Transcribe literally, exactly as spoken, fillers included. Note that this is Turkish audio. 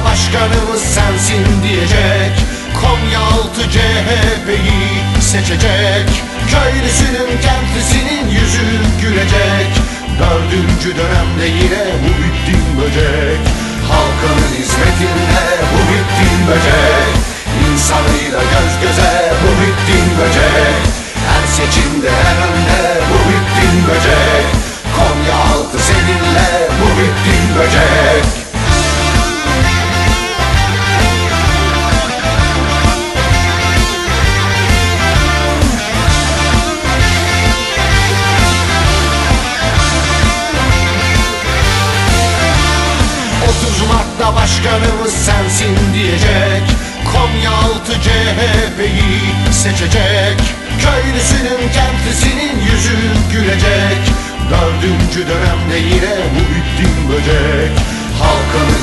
Mart'ta başkanımız sensin diyecek. Konyaaltı C H P'yi seçecek. Köylüsünün kentlisinin yüzü gülecek. Dördüncü dönemde yine Muhittin Böcek. Halkının hizmetinde Muhittin Böcek. İnsanıyla göz göze Muhittin Böcek. Her seçimde en önde Muhittin Böcek. Konyaaltı seninle Muhittin Böcek. otuz Mart'ta başkanımız sensin diyecek. Konyaaltı C H P'yi seçecek. Köylüsünün kentlisinin yüzü gülecek. Dördüncü dönemde yine Muhittin Böcek. Halkının